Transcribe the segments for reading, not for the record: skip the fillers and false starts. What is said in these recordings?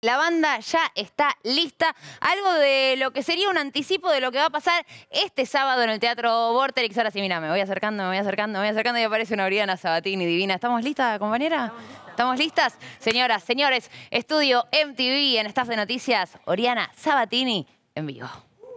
La banda ya está lista. Algo de lo que sería un anticipo de lo que va a pasar este sábado en el Teatro Vorterix. Ahora sí, mira, me voy acercando y aparece una Oriana Sabatini divina. ¿Estamos listas, compañera? ¿Estamos listas? Señoras, señores, estudio MTV en Staff de Noticias. Oriana Sabatini en vivo.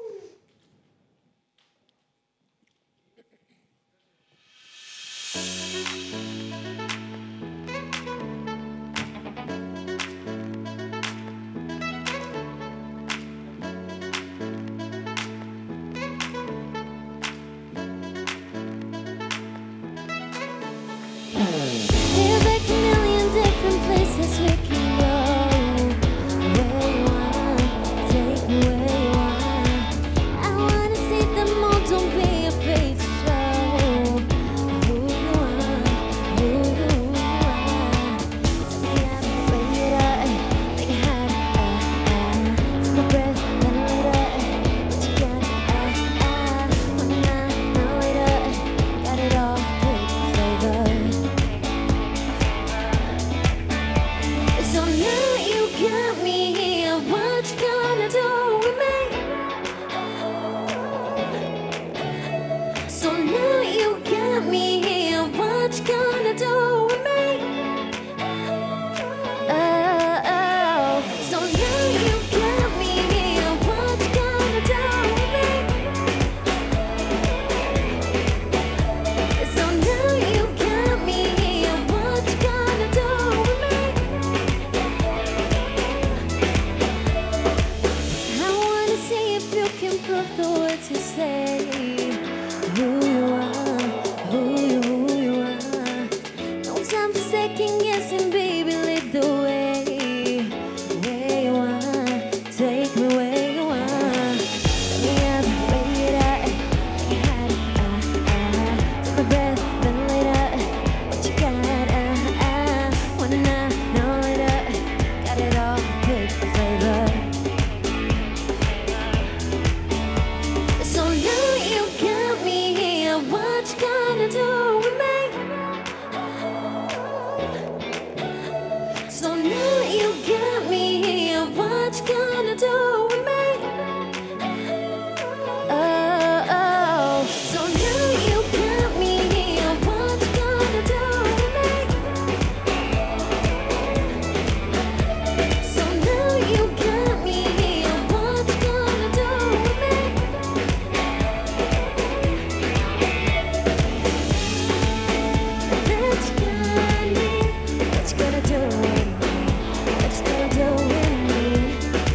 There's like a million different places we can go. Where you want, take me where you want. I wanna see them all, don't be afraid to show who you are, who you are. Tell me I'm ready, like a hat, take my breath, then later. What you got, wanna know it, got it all, take flavor. So now you got me here, what you gonna do with me? So now you got me here, what you gonna do with me? Oh, so now you got me here, what you gonna do with me? So now you got me here, what you gonna do with me? I wanna see if you can prove the words you say. Who you are, who you are. No time for second guessing, baby, lead the way. Where you are, take me where you are. Tell me I'm ready, you had it, take my breath, then later. What you got, wanna know it, got it all, pick the flavor. So now you got me here, what you gonna do with me? So now you got me here, what you gonna do with me? Oh, so now you got me here, what you gonna do with me? So now you got me here, what you gonna do with me? What you gonna do with me? What you gonna do with me?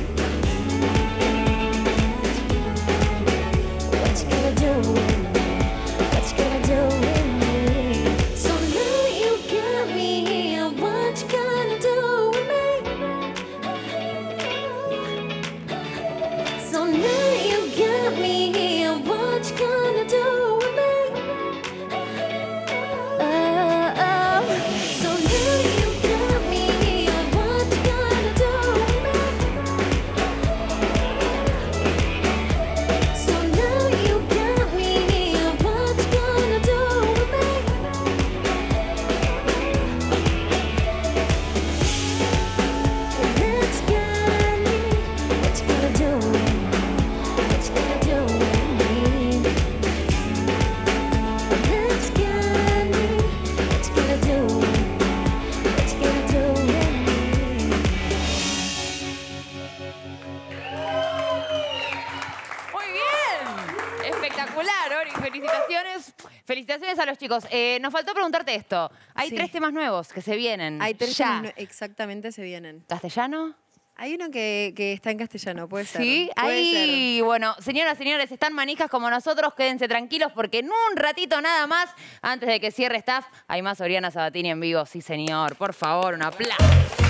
What you gonna do with me? What you gonna do with me? So now you got me here, what you gonna do with me? So now you got me here, what you gonna do with me? So now you got me here, what you gonna do with me? So now you got me here, what you gonna do with me? What you gonna do with me? What you gonna do with me? What you gonna do with me? What you gonna do with me? Muy bien. Espectacular, Ori. Felicitaciones. Felicitaciones a los chicos. Nos faltó preguntarte esto. Hay Sí. 3 temas nuevos que se vienen. Hay tres ya. temas exactamente se vienen. ¿Castellano? Hay uno que está en castellano, puede ser. Sí, puede ahí, bueno, señoras, señores, están manijas como nosotros, quédense tranquilos porque en un ratito nada más, antes de que cierre Staff, hay más Oriana Sabatini en vivo, sí señor, por favor, un aplauso.